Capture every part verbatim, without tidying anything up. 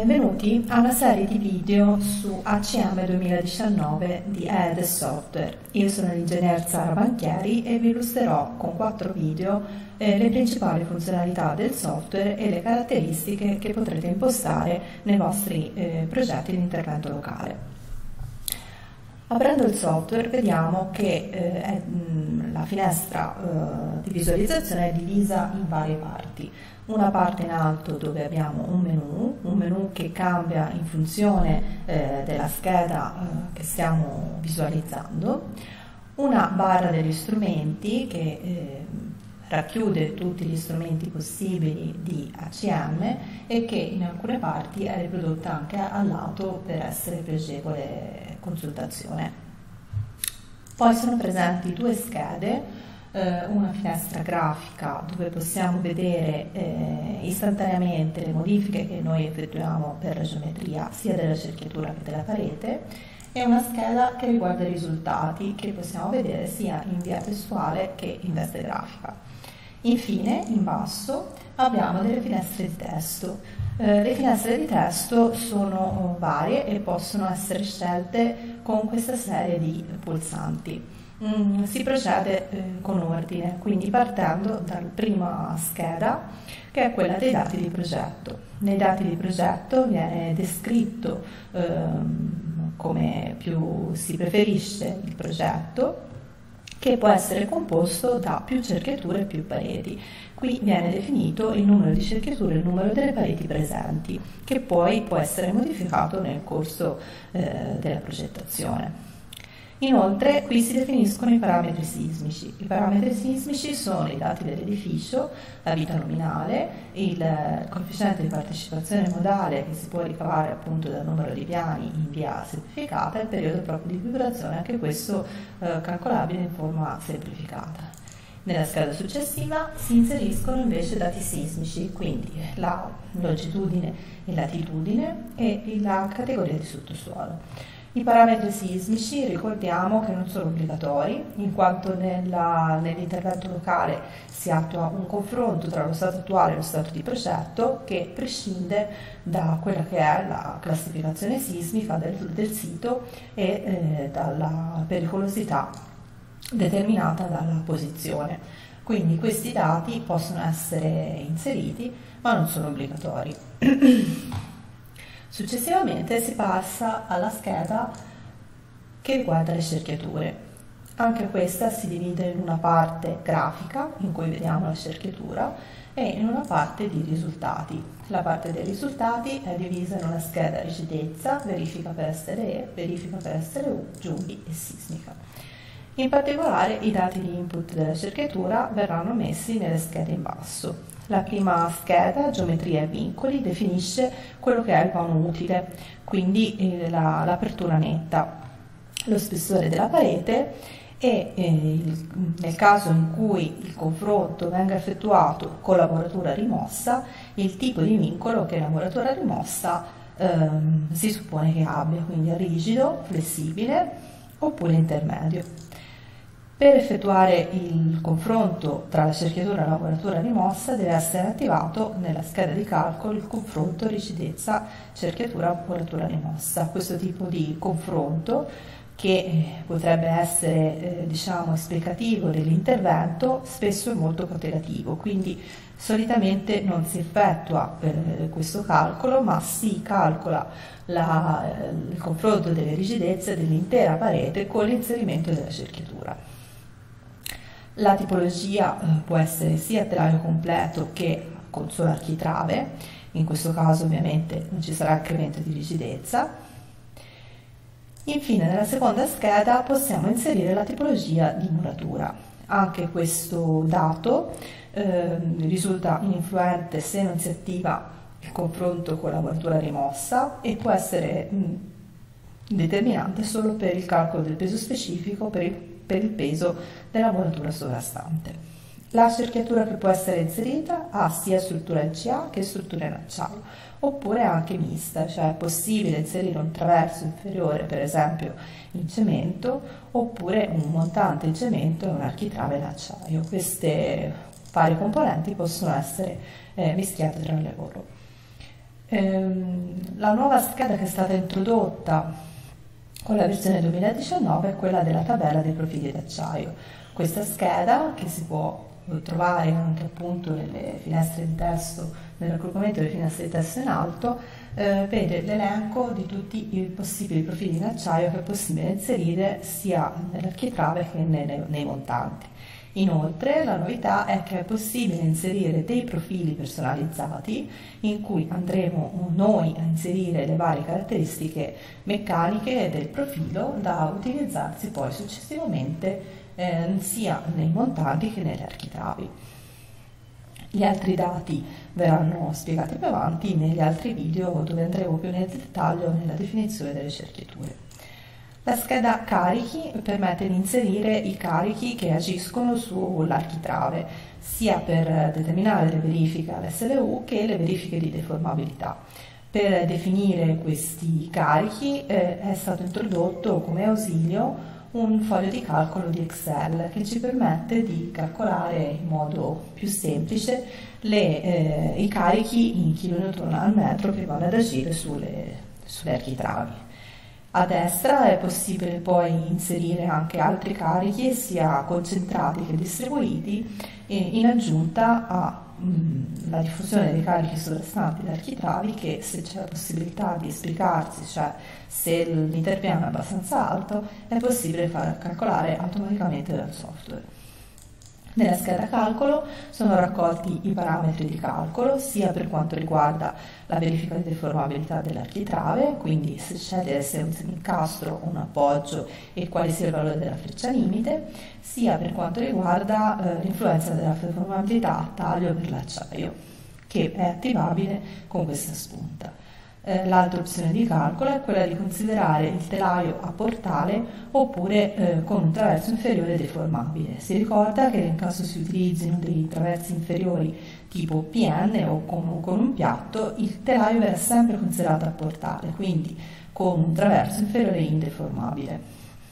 Benvenuti a una serie di video su A C M duemiladiciannove di E D Software. Io sono l'ingegnere Sara Banchieri e vi illustrerò con quattro video eh, le principali funzionalità del software e le caratteristiche che potrete impostare nei vostri eh, progetti di intervento locale. Aprendo il software vediamo che eh, è, mh, la finestra eh, di visualizzazione è divisa in varie parti. Una parte in alto dove abbiamo un menu, un menu che cambia in funzione eh, della scheda eh, che stiamo visualizzando, una barra degli strumenti che eh, racchiude tutti gli strumenti possibili di A C M e che in alcune parti è riprodotta anche al lato per essere più agevole consultazione. Poi sono presenti due schede, eh, una finestra grafica dove possiamo vedere eh, istantaneamente le modifiche che noi effettuiamo per la geometria sia della cerchiatura che della parete, e una scheda che riguarda i risultati che possiamo vedere sia in via testuale che in veste grafica. Infine, in basso, abbiamo delle finestre di testo. Eh, le finestre di testo sono varie e possono essere scelte con questa serie di pulsanti. Mm, si procede eh, con ordine, quindi partendo dalla prima scheda, che è quella dei dati di progetto. Nei dati di progetto viene descritto ehm, come più si preferisce il progetto, che può essere composto da più cerchiature e più pareti. Qui viene definito il numero di cerchiature e il numero delle pareti presenti, che poi può essere modificato nel corso eh, della progettazione. Inoltre qui si definiscono i parametri sismici. I parametri sismici sono i dati dell'edificio, la vita nominale, il coefficiente di partecipazione modale che si può ricavare appunto dal numero di piani in via semplificata e il periodo proprio di vibrazione, anche questo eh, calcolabile in forma semplificata. Nella scheda successiva si inseriscono invece dati sismici, quindi la longitudine e latitudine e la categoria di sottosuolo. I parametri sismici ricordiamo che non sono obbligatori, in quanto nell'intervento locale si attua un confronto tra lo stato attuale e lo stato di progetto che prescinde da quella che è la classificazione sismica del, del sito e eh, dalla pericolosità determinata dalla posizione. Quindi questi dati possono essere inseriti ma non sono obbligatori. Successivamente si passa alla scheda che riguarda le cerchiature. Anche questa si divide in una parte grafica, in cui vediamo la cerchiatura, e in una parte di risultati. La parte dei risultati è divisa in una scheda rigidezza, verifica per essere E, verifica per essere U, giunghi e sismica. In particolare i dati di input della cerchiatura verranno messi nelle schede in basso. La prima scheda, geometria e vincoli, definisce quello che è il vano utile, quindi eh, l'apertura netta, lo spessore della parete e eh, il, nel caso in cui il confronto venga effettuato con la muratura rimossa, il tipo di vincolo che la muratura rimossa ehm, si suppone che abbia, quindi rigido, flessibile oppure intermedio. Per effettuare il confronto tra la cerchiatura e la muratura rimossa deve essere attivato nella scheda di calcolo il confronto rigidezza cerchiatura muratura rimossa. Questo tipo di confronto, che potrebbe essere eh, diciamo esplicativo dell'intervento, spesso è molto cautelativo, quindi solitamente non si effettua per questo calcolo, ma si calcola la, il confronto delle rigidezze dell'intera parete con l'inserimento della cerchiatura. La tipologia eh, può essere sia a telaio completo che con solo architrave, in questo caso ovviamente non ci sarà incremento di rigidezza. Infine nella seconda scheda possiamo inserire la tipologia di muratura. Anche questo dato eh, risulta ininfluente se non si attiva il confronto con la muratura rimossa e può essere mh, determinante solo per il calcolo del peso specifico per il per il peso della muratura sovrastante. La cerchiatura che può essere inserita ha sia struttura in C A che struttura in acciaio, oppure anche mista, cioè è possibile inserire un traverso inferiore per esempio in cemento, oppure un montante in cemento e un architrave in acciaio. Queste varie componenti possono essere eh, mischiate tra le loro. Ehm, la nuova scheda che è stata introdotta con la versione duemiladiciannove è quella della tabella dei profili d'acciaio. Questa scheda, che si può trovare anche appunto nelle finestre di testo, nel raggruppamento delle finestre di testo in alto, eh, vede l'elenco di tutti i possibili profili in acciaio che è possibile inserire sia nell'architrave che nei, nei montanti. Inoltre la novità è che è possibile inserire dei profili personalizzati in cui andremo noi a inserire le varie caratteristiche meccaniche del profilo da utilizzarsi poi successivamente eh, sia nei montanti che nelle architravi. Gli altri dati verranno spiegati più avanti negli altri video dove andremo più nel dettaglio nella definizione delle cerchiature. La scheda carichi permette di inserire i carichi che agiscono sull'architrave, sia per determinare le verifiche all'S L U che le verifiche di deformabilità. Per definire questi carichi eh, è stato introdotto come ausilio un foglio di calcolo di Excel che ci permette di calcolare in modo più semplice le, eh, i carichi in kilonewton al metro che vanno ad agire sulle, sulle architravi. A destra è possibile poi inserire anche altri carichi, sia concentrati che distribuiti, in aggiunta alla diffusione dei carichi sovrastanti le architravi, che se c'è la possibilità di esplicarsi, cioè se l'interpiano è abbastanza alto, è possibile far calcolare automaticamente dal software. Nella scheda calcolo sono raccolti i parametri di calcolo sia per quanto riguarda la verifica di deformabilità dell'architrave, quindi se sceglie se è un semincastro o un appoggio e quale sia il valore della freccia limite, sia per quanto riguarda eh, l'influenza della deformabilità a taglio per l'acciaio, che è attivabile con questa spunta. L'altra opzione di calcolo è quella di considerare il telaio a portale oppure eh, con un traverso inferiore deformabile. Si ricorda che nel caso si utilizzino dei traversi inferiori tipo P N o con, con un piatto, il telaio verrà sempre considerato a portale, quindi con un traverso inferiore indeformabile.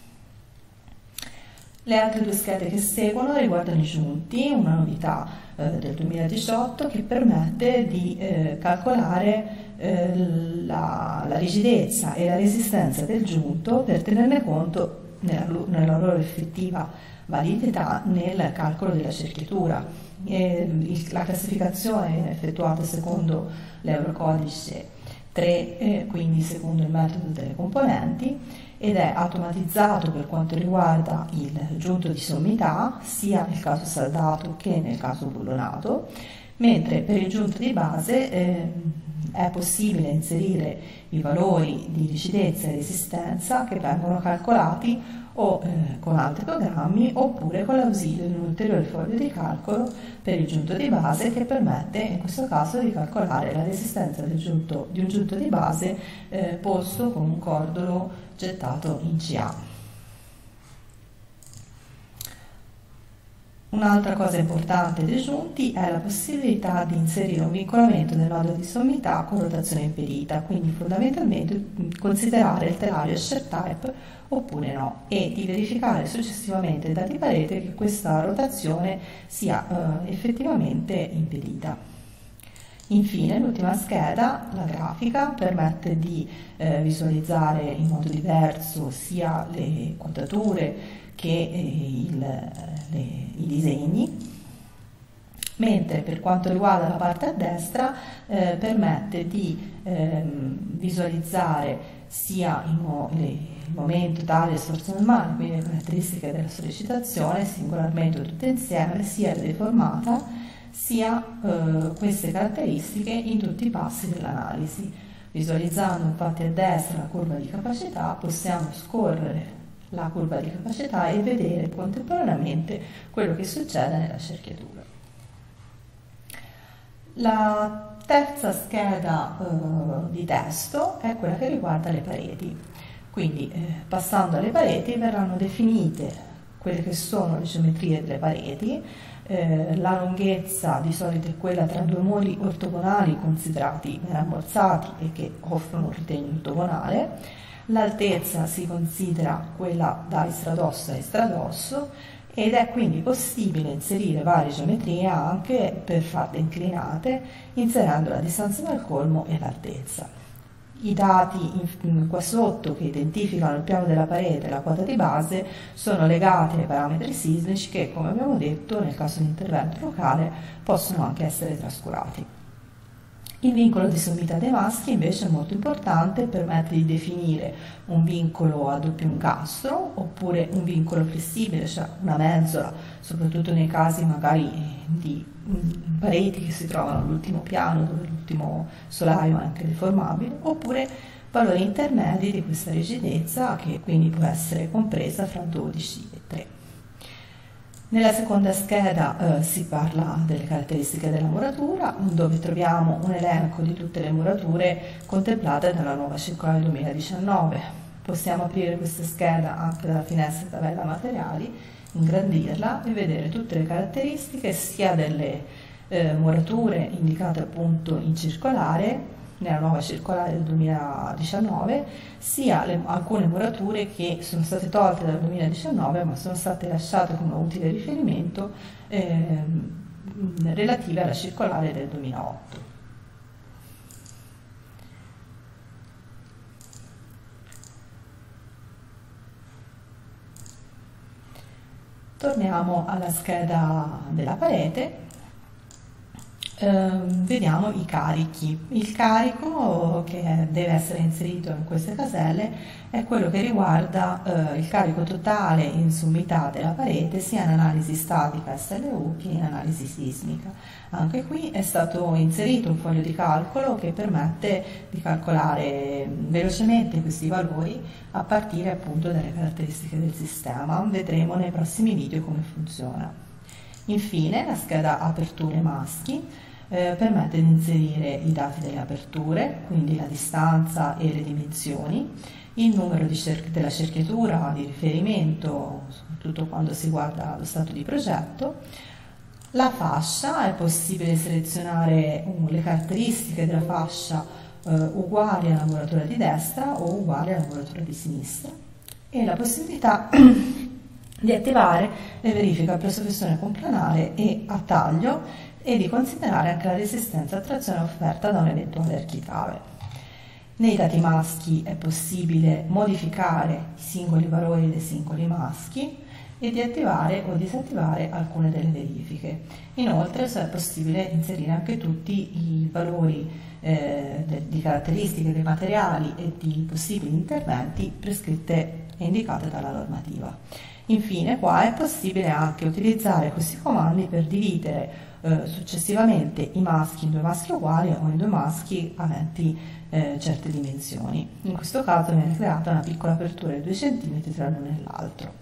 Le altre due schede che seguono riguardano i giunti, una novità eh, del duemiladiciotto che permette di eh, calcolare eh, la, la rigidezza e la resistenza del giunto per tenerne conto nella, nella loro effettiva validità nel calcolo della cerchiatura. E il, la classificazione è effettuata secondo l'Eurocodice tre, eh, quindi secondo il metodo delle componenti, ed è automatizzato per quanto riguarda il giunto di sommità, sia nel caso saldato che nel caso bullonato, mentre per il giunto di base eh, è possibile inserire i valori di rigidezza e resistenza che vengono calcolati o eh, con altri programmi oppure con l'ausilio di un ulteriore foglio di calcolo per il giunto di base che permette in questo caso di calcolare la resistenza del giunto, di un giunto di base eh, posto con un cordolo gettato in C A. Un'altra cosa importante dei giunti è la possibilità di inserire un vincolamento del nodo di sommità con rotazione impedita, quindi fondamentalmente considerare il telaio shear type oppure no, e di verificare successivamente da di parete che questa rotazione sia eh, effettivamente impedita. Infine, l'ultima scheda, la grafica, permette di eh, visualizzare in modo diverso sia le quadrature che eh, il, le, i disegni, mentre per quanto riguarda la parte a destra eh, permette di eh, visualizzare sia il, mo le, il momento, taglio e sforzo normale, quindi le caratteristiche della sollecitazione singolarmente o tutte insieme, sia la deformata, sia eh, queste caratteristiche in tutti i passi dell'analisi. Visualizzando infatti a destra la curva di capacità possiamo scorrere la curva di capacità e vedere contemporaneamente quello che succede nella cerchiatura. La terza scheda eh, di testo è quella che riguarda le pareti, quindi eh, passando alle pareti verranno definite quelle che sono le geometrie delle pareti. Eh, la lunghezza di solito è quella tra due muri ortogonali considerati ben ammorzati e che offrono un ritegno ortogonale. L'altezza si considera quella da estradosso a estradosso ed è quindi possibile inserire varie geometrie anche per farle inclinate, inserendo la distanza dal colmo e l'altezza. I dati in, qua sotto che identificano il piano della parete e la quota di base sono legati ai parametri sismici che, come abbiamo detto, nel caso di intervento locale possono anche essere trascurati. Il vincolo di sommità dei maschi invece è molto importante, permette di definire un vincolo a doppio incastro oppure un vincolo flessibile, cioè una mensola, soprattutto nei casi magari di pareti che si trovano all'ultimo piano dove l'ultimo solaio è anche deformabile, oppure valori intermedi di questa rigidezza che quindi può essere compresa fra dodici e tre. Nella seconda scheda eh, si parla delle caratteristiche della muratura, dove troviamo un elenco di tutte le murature contemplate dalla nuova circolare duemiladiciannove. Possiamo aprire questa scheda anche dalla finestra tabella materiali, ingrandirla e vedere tutte le caratteristiche sia delle eh, murature indicate appunto in circolare, nella nuova circolare del duemiladiciannove, sia le, alcune murature che sono state tolte dal duemiladiciannove ma sono state lasciate come utile riferimento eh, relative alla circolare del duemilaotto. Torniamo alla scheda della parete. Eh, vediamo i carichi. Il carico che deve essere inserito in queste caselle è quello che riguarda eh, il carico totale in sommità della parete sia in analisi statica S L U che in analisi sismica. Anche qui è stato inserito un foglio di calcolo che permette di calcolare velocemente questi valori a partire appunto dalle caratteristiche del sistema. Vedremo nei prossimi video come funziona. Infine la scheda aperture maschi eh, permette di inserire i dati delle aperture, quindi la distanza e le dimensioni, il numero di cer- della cerchiatura di riferimento, soprattutto quando si guarda lo stato di progetto, la fascia, è possibile selezionare um, le caratteristiche della fascia eh, uguali alla muratura di destra o uguali alla muratura di sinistra, e la possibilità di attivare le verifiche a presopposizione complanare e a taglio e di considerare anche la resistenza a trazione offerta da un eventuale architrave. Nei dati maschi è possibile modificare i singoli valori dei singoli maschi e di attivare o disattivare alcune delle verifiche. Inoltre è possibile inserire anche tutti i valori eh, de, di caratteristiche dei materiali e di possibili interventi prescritte e indicate dalla normativa. Infine qua è possibile anche utilizzare questi comandi per dividere eh, successivamente i maschi in due maschi uguali o in due maschi aventi eh, certe dimensioni. In questo caso viene creata una piccola apertura di due centimetri tra l'uno e l'altro.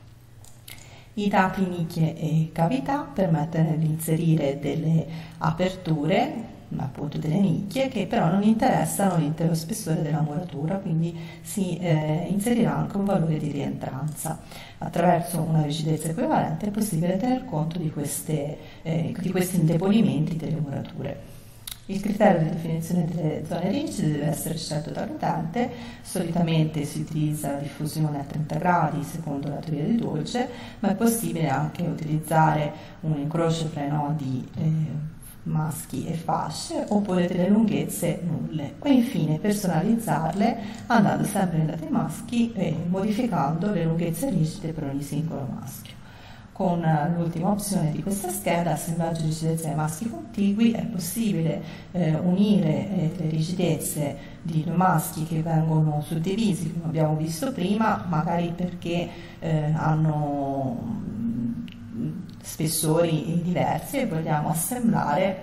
I dati nicchie e cavità permettono di inserire delle aperture, appunto delle nicchie, che però non interessano l'intero spessore della muratura, quindi si eh, inserirà anche un valore di rientranza. Attraverso una rigidezza equivalente è possibile tener conto di, queste, eh, di questi indebolimenti delle murature. Il criterio di definizione delle zone rigide deve essere scelto dall'utente, solitamente si utilizza la diffusione a trenta gradi secondo la teoria di Dolce, ma è possibile anche utilizzare un incrocio fra i nodi eh, maschi e fasce oppure delle lunghezze nulle, e infine personalizzarle andando sempre nei dati maschi e modificando le lunghezze rigide per ogni singolo maschio. Con l'ultima opzione di questa scheda, assemblaggio di rigidezze ai maschi contigui, è possibile eh, unire eh, le rigidezze di due maschi che vengono suddivisi, come abbiamo visto prima, magari perché eh, hanno spessori diversi e vogliamo assemblare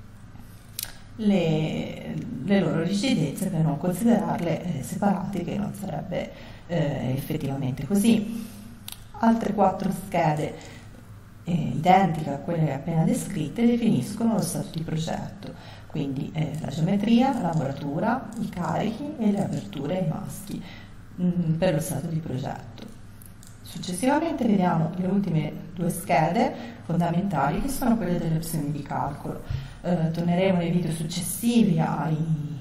le, le loro rigidezze per non considerarle eh, separate, che non sarebbe eh, effettivamente così. Altre quattro schede eh, identiche a quelle appena descritte definiscono lo stato di progetto, quindi eh, la geometria, la muratura, i carichi e le aperture ai maschi mh, per lo stato di progetto. Successivamente vediamo le ultime due schede fondamentali, che sono quelle delle opzioni di calcolo. Eh, torneremo nei video successivi ai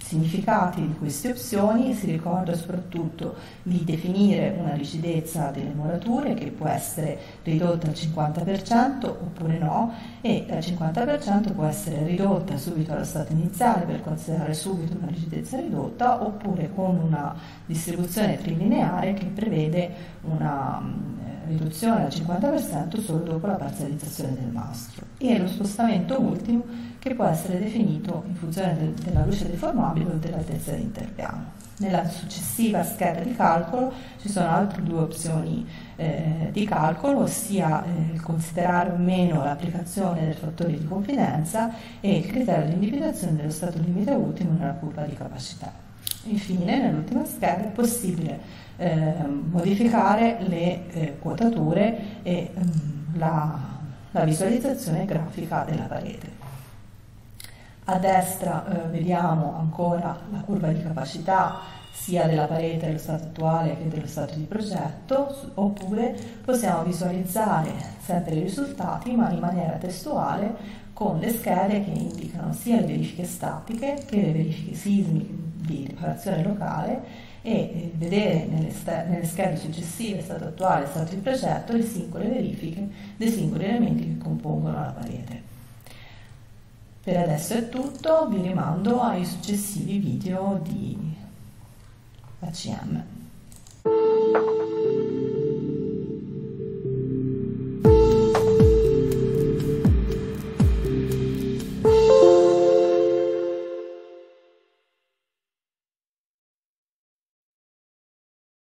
significati di queste opzioni, si ricorda soprattutto di definire una rigidezza delle murature che può essere ridotta al cinquanta per cento oppure no, e al cinquanta per cento può essere ridotta subito allo stato iniziale per considerare subito una rigidezza ridotta, oppure con una distribuzione trilineare che prevede una riduzione al cinquanta per cento solo dopo la parzializzazione del mastro, e lo spostamento ultimo che può essere definito in funzione del, della luce deformabile o dell'altezza di interpiano. Nella successiva scheda di calcolo ci sono altre due opzioni eh, di calcolo, ossia eh, il considerare o meno l'applicazione del fattore di confidenza e il criterio di individuazione dello stato limite ultimo nella curva di capacità. Infine, nell'ultima scheda è possibile eh, modificare le eh, quotature e ehm, la, la visualizzazione grafica della parete. A destra eh, vediamo ancora la curva di capacità sia della parete dello stato attuale che dello stato di progetto, oppure possiamo visualizzare sempre i risultati ma in maniera testuale con le schede che indicano sia le verifiche statiche che le verifiche sismiche di riparazione locale, e eh, vedere nelle, nelle schede successive, stato attuale e stato di progetto, le singole verifiche dei singoli elementi che compongono la parete. Per adesso è tutto, vi rimando ai successivi video di A C M.